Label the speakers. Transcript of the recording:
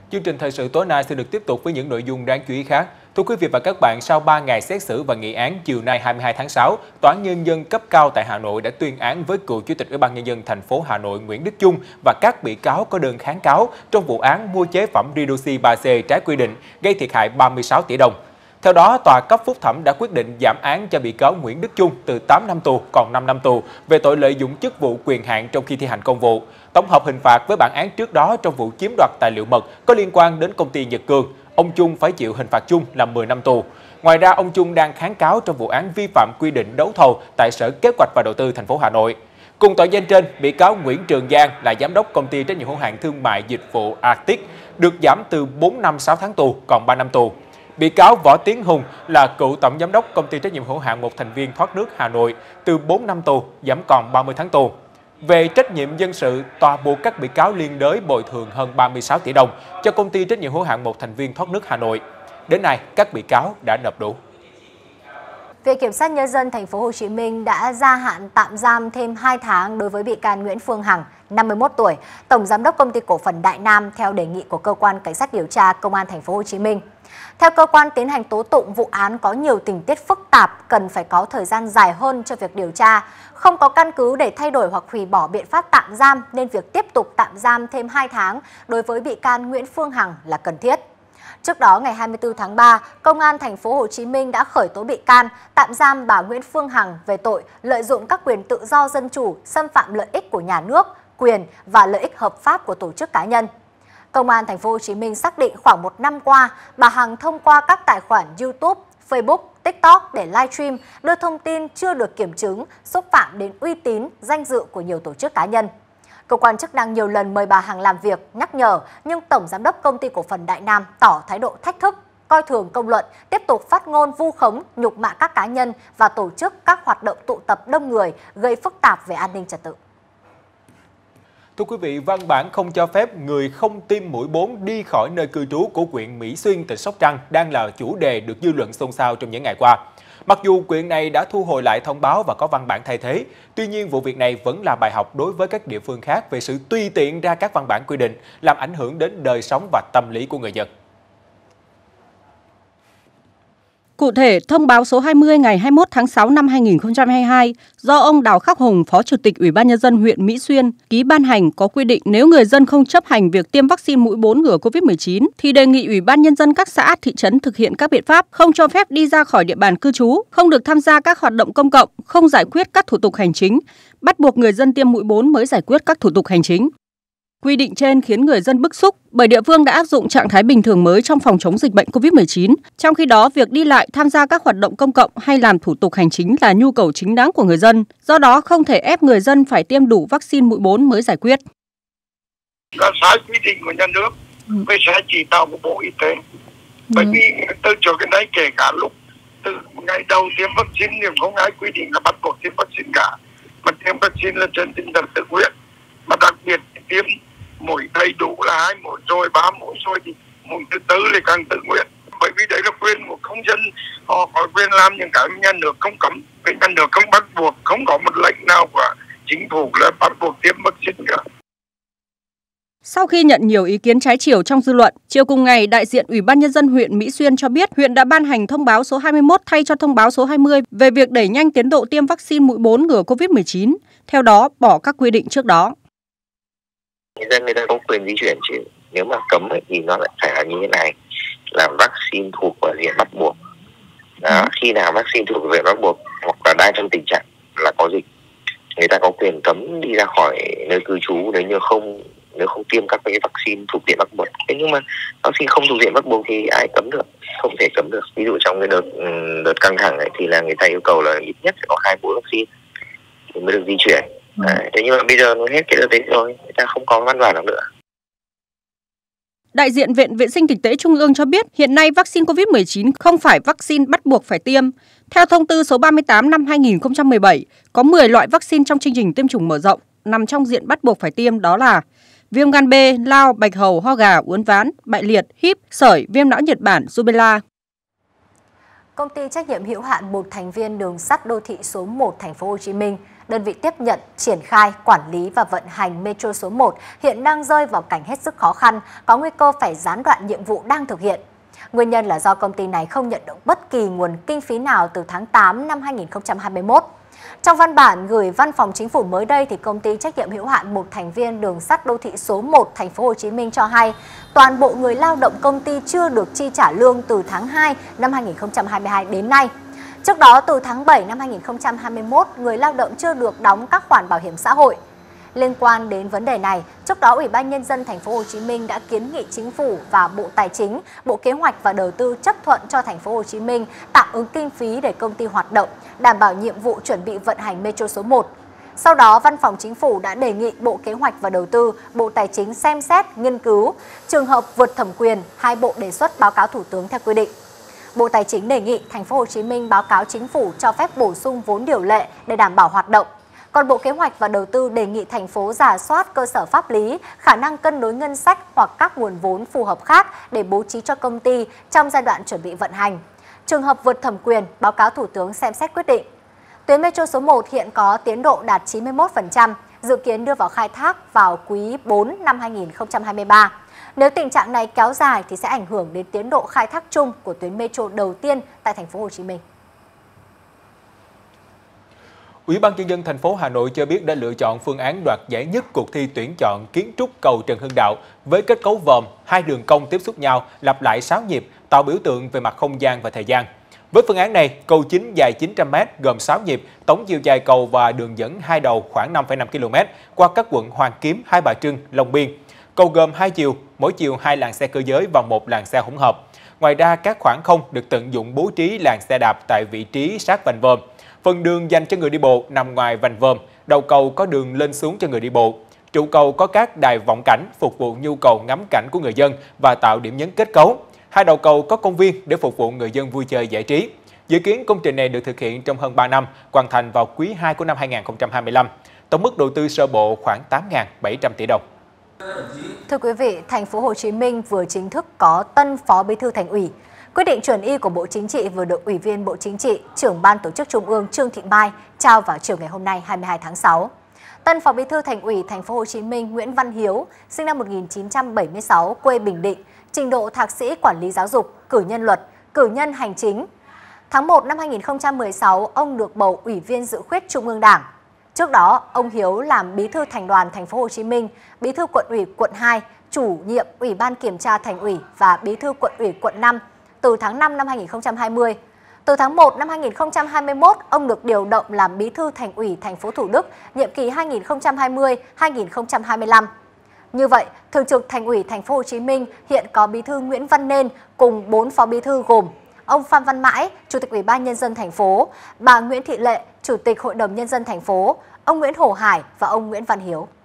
Speaker 1: Chương trình thời sự tối nay sẽ được tiếp tục với những nội dung đáng chú ý khác. Thưa quý vị và các bạn, sau 3 ngày xét xử và nghị án, chiều nay 22 tháng 6, Tòa án Nhân dân cấp cao tại Hà Nội đã tuyên án với cựu Chủ tịch Ủy ban Nhân dân thành phố Hà Nội Nguyễn Đức Chung và các bị cáo có đơn kháng cáo trong vụ án mua chế phẩm Redoxy 3C trái quy định, gây thiệt hại 36 tỷ đồng. Theo đó, Tòa cấp phúc thẩm đã quyết định giảm án cho bị cáo Nguyễn Đức Chung từ 8 năm tù còn 5 năm tù về tội lợi dụng chức vụ quyền hạn trong khi thi hành công vụ. Tổng hợp hình phạt với bản án trước đó trong vụ chiếm đoạt tài liệu mật có liên quan đến công ty Nhật Cường, ông Chung phải chịu hình phạt chung là 10 năm tù. Ngoài ra, ông Chung đang kháng cáo trong vụ án vi phạm quy định đấu thầu tại Sở Kế hoạch và Đầu tư thành phố Hà Nội. Cùng tội danh trên, bị cáo Nguyễn Trường Giang là giám đốc công ty trách nhiệm hữu hạn thương mại dịch vụ Arctic được giảm từ 4 năm 6 tháng tù còn 3 năm tù. Bị cáo Võ Tiến Hùng là cựu tổng giám đốc công ty trách nhiệm hữu hạn một thành viên thoát nước Hà Nội từ 4 năm tù giảm còn 30 tháng tù. Về trách nhiệm dân sự, tòa buộc các bị cáo liên đới bồi thường hơn 36 tỷ đồng cho công ty trách nhiệm hữu hạn một thành viên thoát nước Hà Nội. Đến nay, các bị cáo đã nộp đủ.
Speaker 2: Viện Kiểm sát Nhân dân thành phố Hồ Chí Minh đã gia hạn tạm giam thêm 2 tháng đối với bị can Nguyễn Phương Hằng, 51 tuổi, tổng giám đốc công ty cổ phần Đại Nam theo đề nghị của cơ quan cảnh sát điều tra Công an thành phố Hồ Chí Minh. Theo cơ quan tiến hành tố tụng, vụ án có nhiều tình tiết phức tạp, cần phải có thời gian dài hơn cho việc điều tra. Không có căn cứ để thay đổi hoặc hủy bỏ biện pháp tạm giam nên việc tiếp tục tạm giam thêm 2 tháng đối với bị can Nguyễn Phương Hằng là cần thiết. Trước đó, ngày 24 tháng 3, Công an thành phố Hồ Chí Minh đã khởi tố bị can, tạm giam bà Nguyễn Phương Hằng về tội lợi dụng các quyền tự do dân chủ, xâm phạm lợi ích của nhà nước, quyền và lợi ích hợp pháp của tổ chức cá nhân. Công an thành phố Hồ Chí Minh xác định khoảng 1 năm qua, bà Hằng thông qua các tài khoản YouTube, Facebook, TikTok để livestream đưa thông tin chưa được kiểm chứng, xúc phạm đến uy tín, danh dự của nhiều tổ chức cá nhân. Cơ quan chức năng nhiều lần mời bà Hằng làm việc, nhắc nhở, nhưng Tổng Giám đốc Công ty Cổ phần Đại Nam tỏ thái độ thách thức, coi thường công luận, tiếp tục phát ngôn vu khống, nhục mạ các cá nhân và tổ chức các hoạt động tụ tập đông người gây phức tạp về an ninh trật tự.
Speaker 1: Thưa quý vị, văn bản không cho phép người không tiêm mũi 4 đi khỏi nơi cư trú của huyện Mỹ Xuyên, tỉnh Sóc Trăng đang là chủ đề được dư luận xôn xao trong những ngày qua. Mặc dù huyện này đã thu hồi lại thông báo và có văn bản thay thế, tuy nhiên vụ việc này vẫn là bài học đối với các địa phương khác về sự tùy tiện ra các văn bản quy định, làm ảnh hưởng đến đời sống và tâm lý của người dân.
Speaker 3: Cụ thể, thông báo số 20 ngày 21 tháng 6 năm 2022 do ông Đào Khắc Hùng, Phó Chủ tịch Ủy ban Nhân dân huyện Mỹ Xuyên ký ban hành có quy định nếu người dân không chấp hành việc tiêm vaccine mũi 4 ngừa COVID-19 thì đề nghị Ủy ban Nhân dân các xã, thị trấn thực hiện các biện pháp không cho phép đi ra khỏi địa bàn cư trú, không được tham gia các hoạt động công cộng, không giải quyết các thủ tục hành chính, bắt buộc người dân tiêm mũi 4 mới giải quyết các thủ tục hành chính. Quy định trên khiến người dân bức xúc bởi địa phương đã áp dụng trạng thái bình thường mới trong phòng chống dịch bệnh COVID-19. Trong khi đó, việc đi lại, tham gia các hoạt động công cộng hay làm thủ tục hành chính là nhu cầu chính đáng của người dân. Do đó, không thể ép người dân phải tiêm đủ vaccine mũi 4 mới giải quyết.
Speaker 4: Là sai quy định của nhà nước, với sai chỉ đạo của Bộ Y tế. Bởi vì từ trước đến nay, kể cả lúc từ ngày đầu tiêm vaccine thì không ai quy định là bắt buộc tiêm vaccine cả. Mà tiêm vaccine là trên tinh thần tự nguyện. Mà đặc biệt tiêm mũi đầy đủ là 2 mũi rồi, 3 mũi rồi thì mũi thứ tư là càng tự nguyện. Bởi vì đấy là quyền của công dân, họ có quyền làm những cái nhà nước không cấm, nhà nước không bắt buộc, không có một lệnh nào của chính phủ là bắt buộc tiêm vaccine cả.
Speaker 3: Sau khi nhận nhiều ý kiến trái chiều trong dư luận, chiều cùng ngày, đại diện Ủy ban Nhân dân huyện Mỹ Xuyên cho biết huyện đã ban hành thông báo số 21 thay cho thông báo số 20 về việc đẩy nhanh tiến độ tiêm vaccine mũi 4 ngừa COVID-19, theo đó bỏ các quy định trước đó.
Speaker 5: Người ta có quyền di chuyển chứ, nếu mà cấm thì nó lại phải là như thế này, là vaccine thuộc vào diện bắt buộc. Đó, khi nào vaccine thuộc vào diện bắt buộc hoặc là đang trong tình trạng là có dịch, người ta có quyền cấm đi ra khỏi nơi cư trú nếu không tiêm các cái vaccine thuộc diện bắt buộc. Thế nhưng mà vaccine không thuộc diện bắt buộc thì ai cấm được, không thể cấm được. Ví dụ trong cái đợt căng thẳng này thì là người ta yêu cầu là ít nhất phải có 2 mũi vaccine thì mới được di chuyển. Thế nhưng mà bây giờ hết cái đợt đấy rồi, người ta không có văn bản nào nữa.
Speaker 3: Đại diện Viện Vệ sinh Dịch tễ Trung ương cho biết hiện nay vaccine COVID-19 không phải vaccine bắt buộc phải tiêm. Theo thông tư số 38 năm 2017, có 10 loại vaccine trong chương trình tiêm chủng mở rộng nằm trong diện bắt buộc phải tiêm, đó là viêm gan B, lao, bạch hầu, ho gà, uốn ván, bại liệt, híp, sởi, viêm não Nhật Bản, rubella.
Speaker 2: Công ty trách nhiệm hữu hạn một thành viên đường sắt đô thị số 1 thành phố Hồ Chí Minh đơn vị tiếp nhận, triển khai, quản lý và vận hành Metro số 1 hiện đang rơi vào cảnh hết sức khó khăn, có nguy cơ phải gián đoạn nhiệm vụ đang thực hiện. Nguyên nhân là do công ty này không nhận được bất kỳ nguồn kinh phí nào từ tháng 8 năm 2021. Trong văn bản gửi Văn phòng Chính phủ mới đây, thì công ty trách nhiệm hữu hạn một thành viên đường sắt đô thị số 1 thành phố Hồ Chí Minh cho hay toàn bộ người lao động công ty chưa được chi trả lương từ tháng 2 năm 2022 đến nay. Trước đó, từ tháng 7 năm 2021, người lao động chưa được đóng các khoản bảo hiểm xã hội. Liên quan đến vấn đề này, trước đó Ủy ban Nhân dân thành phố Hồ Chí Minh đã kiến nghị Chính phủ và Bộ Tài chính, Bộ Kế hoạch và Đầu tư chấp thuận cho thành phố Hồ Chí Minh tạm ứng kinh phí để công ty hoạt động, đảm bảo nhiệm vụ chuẩn bị vận hành Metro số 1. Sau đó, Văn phòng Chính phủ đã đề nghị Bộ Kế hoạch và Đầu tư, Bộ Tài chính xem xét, nghiên cứu, trường hợp vượt thẩm quyền, hai bộ đề xuất báo cáo Thủ tướng theo quy định. Bộ Tài chính đề nghị thành phố Hồ Chí Minh báo cáo Chính phủ cho phép bổ sung vốn điều lệ để đảm bảo hoạt động. Còn Bộ Kế hoạch và Đầu tư đề nghị thành phố rà soát cơ sở pháp lý, khả năng cân đối ngân sách hoặc các nguồn vốn phù hợp khác để bố trí cho công ty trong giai đoạn chuẩn bị vận hành. Trường hợp vượt thẩm quyền, báo cáo Thủ tướng xem xét quyết định. Tuyến Metro số 1 hiện có tiến độ đạt 91%, dự kiến đưa vào khai thác vào quý 4 năm 2023. Nếu tình trạng này kéo dài thì sẽ ảnh hưởng đến tiến độ khai thác chung của tuyến Metro đầu tiên tại thành phố Hồ Chí Minh.
Speaker 1: Ủy ban Nhân dân thành phố Hà Nội cho biết đã lựa chọn phương án đoạt giải nhất cuộc thi tuyển chọn kiến trúc cầu Trần Hưng Đạo với kết cấu vòm, hai đường cong tiếp xúc nhau, lặp lại 6 nhịp, tạo biểu tượng về mặt không gian và thời gian. Với phương án này, cầu chính dài 900m gồm 6 nhịp, tổng chiều dài cầu và đường dẫn hai đầu khoảng 5,5 km qua các quận Hoàn Kiếm, Hai Bà Trưng, Long Biên. Cầu gồm 2 chiều, mỗi chiều 2 làn xe cơ giới và 1 làn xe hỗn hợp. Ngoài ra, các khoảng không được tận dụng bố trí làn xe đạp tại vị trí sát vành vòm. Phần đường dành cho người đi bộ nằm ngoài vành vòm, đầu cầu có đường lên xuống cho người đi bộ. Trụ cầu có các đài vọng cảnh phục vụ nhu cầu ngắm cảnh của người dân và tạo điểm nhấn kết cấu. Hai đầu cầu có công viên để phục vụ người dân vui chơi giải trí. Dự kiến công trình này được thực hiện trong hơn 3 năm, hoàn thành vào quý 2 của năm 2025. Tổng mức đầu tư sơ bộ khoảng 8.700 tỷ đồng.
Speaker 2: Thưa quý vị, thành phố Hồ Chí Minh vừa chính thức có tân Phó Bí thư Thành ủy. Quyết định chuẩn y của Bộ Chính trị vừa được Ủy viên Bộ Chính trị, Trưởng Ban Tổ chức Trung ương Trương Thị Mai trao vào chiều ngày hôm nay 22 tháng 6. Tân Phó Bí thư Thành ủy thành phố Hồ Chí Minh Nguyễn Văn Hiếu, sinh năm 1976, quê Bình Định, trình độ thạc sĩ quản lý giáo dục, cử nhân luật, cử nhân hành chính. Tháng 1 năm 2016, ông được bầu Ủy viên Dự khuyết Trung ương Đảng. Trước đó, ông Hiếu làm Bí thư Thành đoàn thành phố Hồ Chí Minh, Bí thư Quận ủy Quận 2, chủ nhiệm Ủy ban Kiểm tra Thành ủy và Bí thư Quận ủy Quận 5 từ tháng 5 năm 2020. Từ tháng 1 năm 2021, ông được điều động làm Bí thư Thành ủy thành phố Thủ Đức, nhiệm kỳ 2020-2025. Như vậy, Thường trực Thành ủy thành phố Hồ Chí Minh hiện có Bí thư Nguyễn Văn Nên cùng 4 phó bí thư gồm ông Phan Văn Mãi, Chủ tịch Ủy ban Nhân dân thành phố, bà Nguyễn Thị Lệ, Chủ tịch Hội đồng Nhân dân thành phố, ông Nguyễn Hồ Hải và ông Nguyễn Văn Hiếu.